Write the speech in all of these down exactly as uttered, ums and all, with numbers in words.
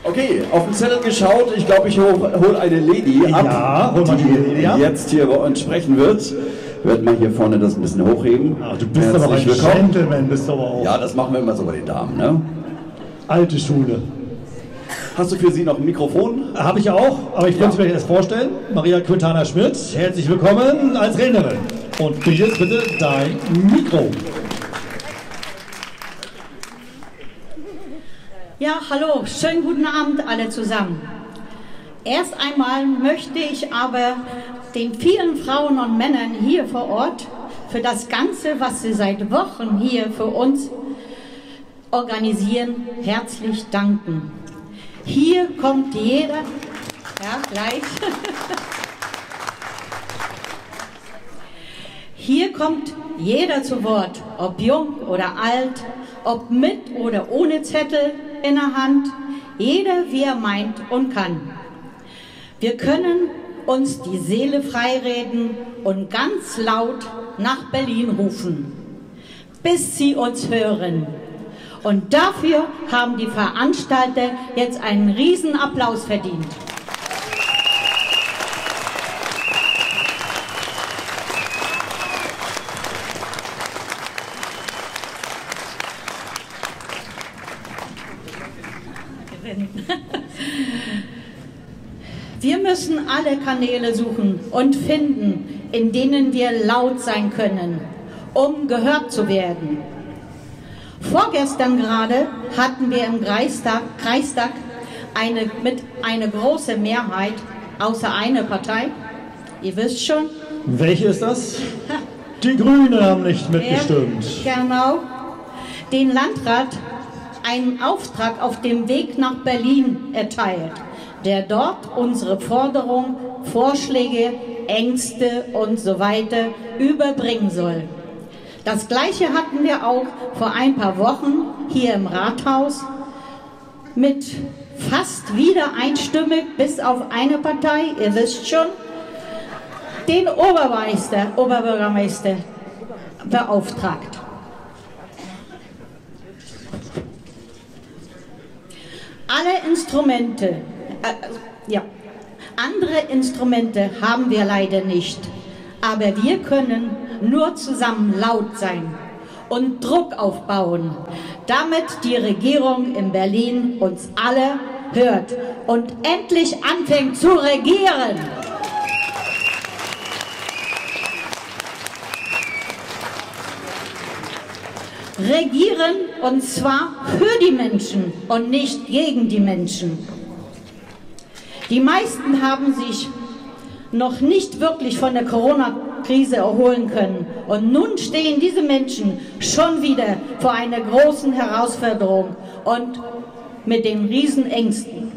Okay, auf den Zettel geschaut. Ich glaube, ich hole eine Lady ab, ja, hol mal die, die Lady ab. jetzt hier bei uns sprechen wird. Wird mal hier vorne das ein bisschen hochheben. Ah, du bist aber ein Gentleman, bist du aber auch. Ja, das machen wir immer so bei den Damen, ne? Alte Schule. Hast du für sie noch ein Mikrofon? Habe ich auch, aber ich ja. will sie mir erst vorstellen. Maria Quintana Schmidt, herzlich willkommen als Rednerin. Und jetzt bitte dein Mikro. Ja, hallo, schönen guten Abend alle zusammen. Erst einmal möchte ich aber den vielen Frauen und Männern hier vor Ort für das Ganze, was sie seit Wochen hier für uns organisieren, herzlich danken. Hier kommt jeder, ja gleich, hier kommt jeder zu Wort, ob jung oder alt, ob mit oder ohne Zettel in der Hand, jeder wie er meint und kann. Wir können uns die Seele freireden und ganz laut nach Berlin rufen, bis sie uns hören. Und dafür haben die Veranstalter jetzt einen riesen Applaus verdient. Wir müssen alle Kanäle suchen und finden, in denen wir laut sein können, um gehört zu werden. Vorgestern gerade hatten wir im Kreistag, Kreistag eine, mit eine große Mehrheit, außer eine Partei, ihr wisst schon. Welche ist das? Die Grünen haben nicht mitgestimmt. Ja, genau. Den Landrat einen Auftrag auf dem Weg nach Berlin erteilt, der dort unsere Forderungen, Vorschläge, Ängste und so weiter überbringen soll. Das Gleiche hatten wir auch vor ein paar Wochen hier im Rathaus mit fast wieder einstimmig, bis auf eine Partei, ihr wisst schon, den Obermeister, Oberbürgermeister beauftragt. Alle Instrumente, äh, ja, andere Instrumente haben wir leider nicht, aber wir können nur zusammen laut sein und Druck aufbauen, damit die Regierung in Berlin uns alle hört und endlich anfängt zu regieren. Regieren, und zwar für die Menschen und nicht gegen die Menschen. Die meisten haben sich noch nicht wirklich von der Corona-Krise erholen können. Und nun stehen diese Menschen schon wieder vor einer großen Herausforderung und mit den Riesenängsten.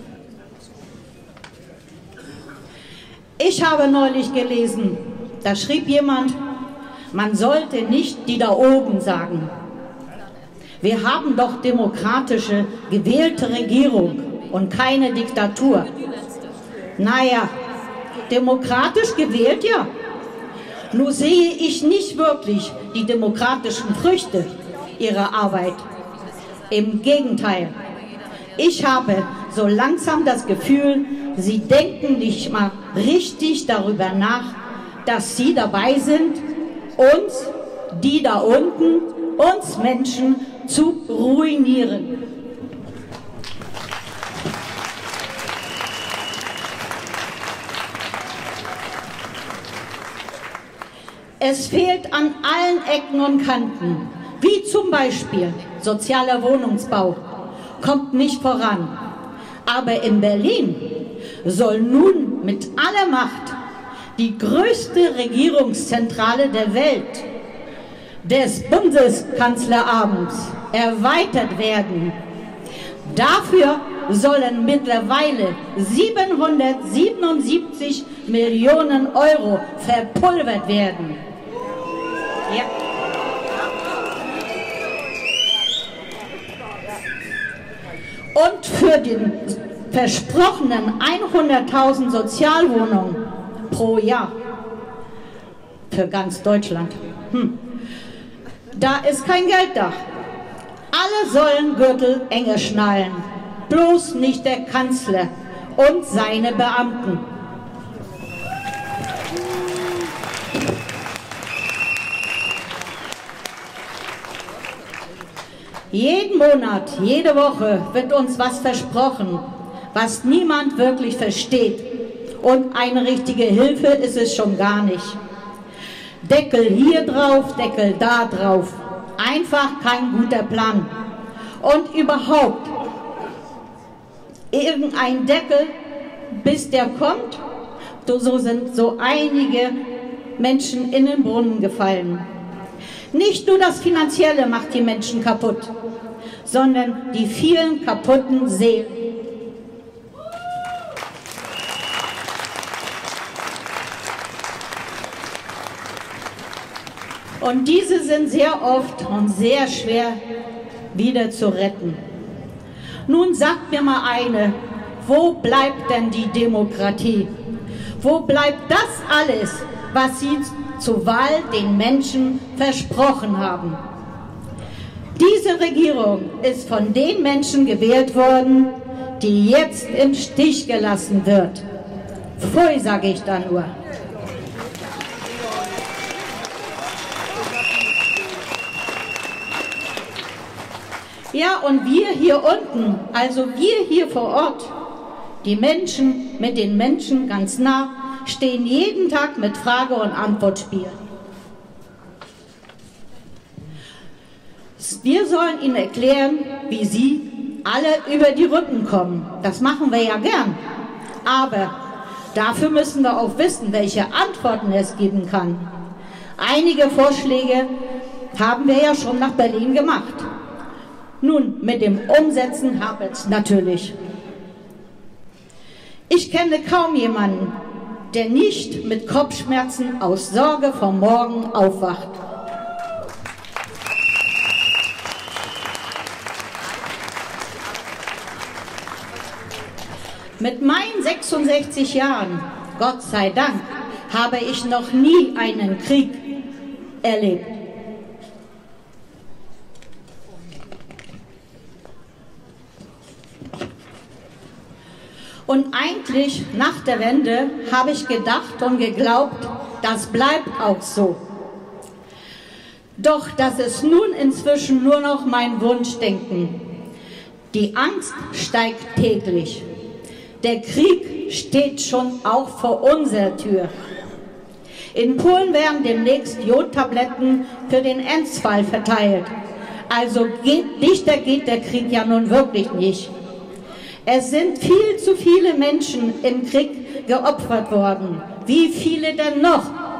Ich habe neulich gelesen, da schrieb jemand, man sollte nicht die da oben sagen. Wir haben doch demokratische, gewählte Regierung und keine Diktatur. Naja, demokratisch gewählt, ja. Nur sehe ich nicht wirklich die demokratischen Früchte ihrer Arbeit. Im Gegenteil. Ich habe so langsam das Gefühl, sie denken nicht mal richtig darüber nach, dass sie dabei sind, uns, die da unten, uns Menschen zu ruinieren. Es fehlt an allen Ecken und Kanten, wie zum Beispiel sozialer Wohnungsbau, kommt nicht voran. Aber in Berlin soll nun mit aller Macht die größte Regierungszentrale der Welt, des Bundeskanzleramts, erweitert werden. Dafür sollen mittlerweile siebenhundertsiebenundsiebzig Millionen Euro verpulvert werden. Ja. Und für den versprochenen hunderttausend Sozialwohnungen pro Jahr für ganz Deutschland. Hm. Da ist kein Geld da. Alle sollen Gürtel enger schnallen. bloß nicht der Kanzler und seine Beamten. Jeden Monat, jede Woche wird uns was versprochen, was niemand wirklich versteht. Und eine richtige Hilfe ist es schon gar nicht. Deckel hier drauf, Deckel da drauf. Einfach kein guter Plan. Und überhaupt, irgendein Deckel, bis der kommt, so sind so einige Menschen in den Brunnen gefallen. Nicht nur das Finanzielle macht die Menschen kaputt, sondern die vielen kaputten Seelen. Und diese sind sehr oft und sehr schwer wieder zu retten. Nun sagt mir mal eine, wo bleibt denn die Demokratie? Wo bleibt das alles, was Sie zur Wahl den Menschen versprochen haben? Diese Regierung ist von den Menschen gewählt worden, die jetzt im Stich gelassen wird. Pfui, sage ich da nur. Ja, und wir hier unten, also wir hier vor Ort, die Menschen mit den Menschen ganz nah, stehen jeden Tag mit Frage- und Antwortspiel. Wir sollen ihnen erklären, wie sie alle über die Rücken kommen. Das machen wir ja gern. Aber dafür müssen wir auch wissen, welche Antworten es geben kann. Einige Vorschläge haben wir ja schon nach Berlin gemacht. Nun, mit dem Umsetzen hapert es natürlich. Ich kenne kaum jemanden, der nicht mit Kopfschmerzen aus Sorge vom Morgen aufwacht. Mit meinen sechsundsechzig Jahren, Gott sei Dank, habe ich noch nie einen Krieg erlebt. Und eigentlich nach der Wende habe ich gedacht und geglaubt, das bleibt auch so. Doch das ist nun inzwischen nur noch mein Wunschdenken. Die Angst steigt täglich. Der Krieg steht schon auch vor unserer Tür. In Polen werden demnächst Jodtabletten für den Ernstfall verteilt. Also geht, dichter geht der Krieg ja nun wirklich nicht. Es sind viel zu viele Menschen im Krieg geopfert worden. Wie viele denn noch?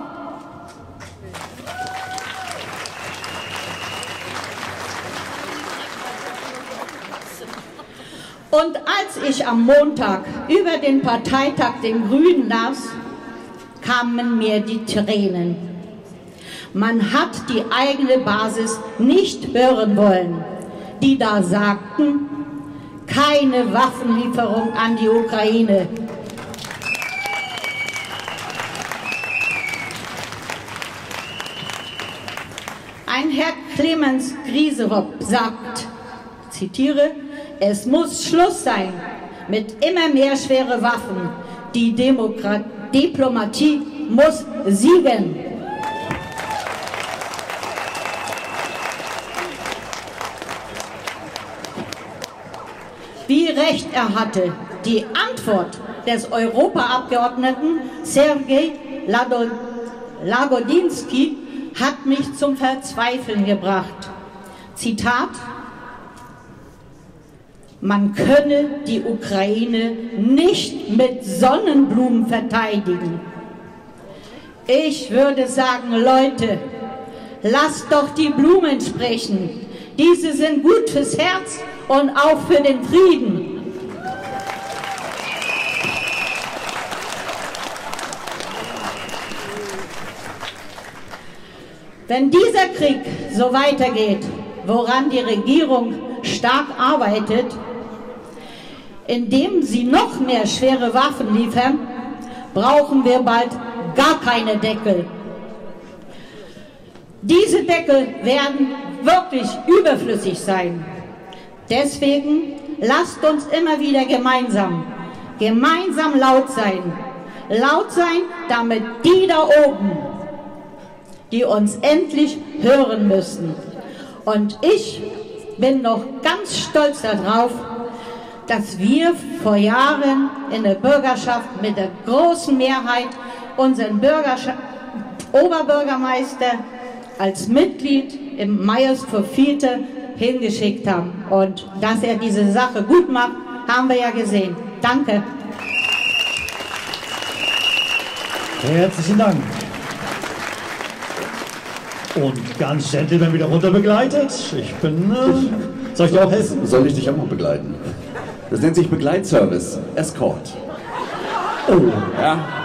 Und als ich am Montag über den Parteitag den Grünen las, kamen mir die Tränen. Man hat die eigene Basis nicht hören wollen, die da sagten, keine Waffenlieferung an die Ukraine. Ein Herr Clemens Griesehopp sagt, zitiere, es muss Schluss sein mit immer mehr schwere Waffen. Die Demokrat Diplomatie muss siegen. Wie recht er hatte. Die Antwort des Europaabgeordneten Sergej Lagodinsky hat mich zum Verzweifeln gebracht. Zitat: Man könne die Ukraine nicht mit Sonnenblumen verteidigen. Ich würde sagen, Leute, lasst doch die Blumen sprechen. Diese sind gut fürs Herz und auch für den Frieden. Wenn dieser Krieg so weitergeht, woran die Regierung stark arbeitet, indem sie noch mehr schwere Waffen liefern, brauchen wir bald gar keine Deckel. Diese Deckel werden wirklich überflüssig sein. Deswegen lasst uns immer wieder gemeinsam, gemeinsam laut sein. Laut sein, damit die da oben, die uns endlich hören müssen. Und ich bin noch ganz stolz darauf, dass wir vor Jahren in der Bürgerschaft mit der großen Mehrheit unseren Bürgerschaft Oberbürgermeister als Mitglied im Meyers für Fiete hingeschickt haben. Und dass er diese Sache gut macht, haben wir ja gesehen. Danke. Herzlichen Dank. Und ganz Gentleman wieder runter begleitet. Ich bin... Äh, soll ich dir auch helfen? Soll ich dich auch noch begleiten? Das nennt sich Begleitservice, Escort. Oh. Ja.